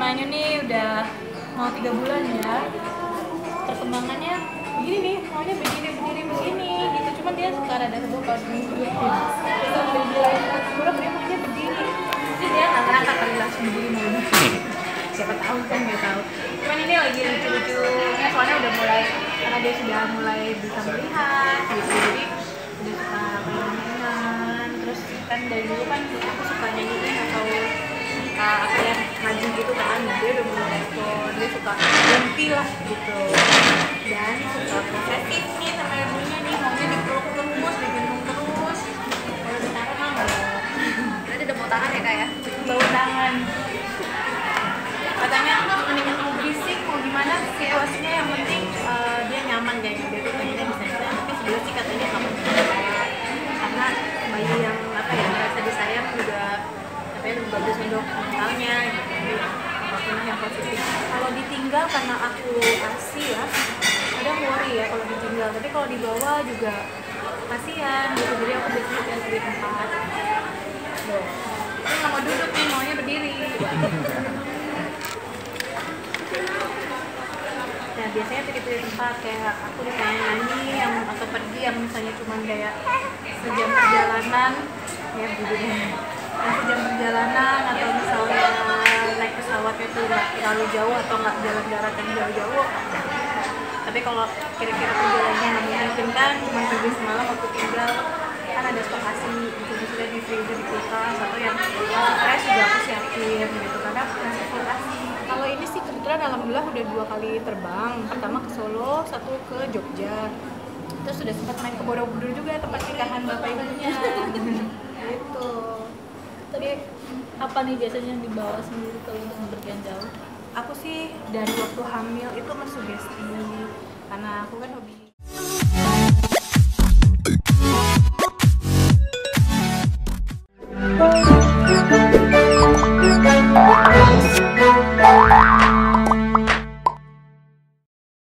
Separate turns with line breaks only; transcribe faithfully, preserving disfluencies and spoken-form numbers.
Manyu nih udah mau tiga bulan ya. Perkembangannya begini nih, maunya begini begini begini gitu. Cuman dia suka ada sebab kalau duduk kita baby lain kurang dia maunya begini. Jadi dia nggak ngerasa kali langsung begini mau. Siapa tahu kan nggak tahu. Cuman ini lagi lucu-lucunya soalnya udah mulai karena dia sudah mulai bisa melihat gitu. Jadi udah suka mainan. Terus kan dari dulu kan aku suka nyanyiin atau uh, apa ya maju gitu kan, dia udah mulai respon, dia suka gempi lah gitu dan suka posesif nih sama ibunya nih, maunya dipeluk terus, digendong terus, kalau ditaruh mah nggak
Berarti udah mau tangan ya kak ya?
bau tangan katanya mendingan mau berisik mau gimana situasinya yang penting uh, dia nyaman kayaknya, dia tuh pengennya bisa bisa tapi sebenarnya sih katanya nggak penting karena bayi yang apa ya merasa disayang juga apa ya lebih bagus untuk mentalnya gitu, jadi apapun yang positif. Kalau ditinggal karena aku kasih ya kadang worry ya kalau ditinggal, tapi kalau dibawa juga kasihan gitu, jadi aku biasanya kasih di tempat tuh. Ini nggak mau duduk nih, maunya berdiri. Nah biasanya pilih-pilih tempat kayak aku misalnya nyanyi yang atau pergi yang misalnya cuma kayak sejam perjalanan ya begini, nah sejam perjalanan atau misalnya naik pesawatnya tuh nggak terlalu jauh atau nggak jalan darat yang jauh-jauh. Tapi kalau kira-kira perjalanannya nggak memungkinkan cuma pergi semalam waktu tinggal kan ada stok kasih gitu, misalnya di freezer di kulkas atau yang fresh juga aku siapin gitu karena masih full kasih. Kalau ini sih kebetulan alhamdulillah udah dua kali terbang, pertama ke Solo, satu ke Jogja, terus sudah sempat main ke Borobudur juga tempat nikahan bapak ibunya gitu.
Tapi apa nih biasanya yang dibawa sendiri kalau untuk bepergian jauh?
Aku sih dari waktu hamil itu mensugesti karena aku kan hobi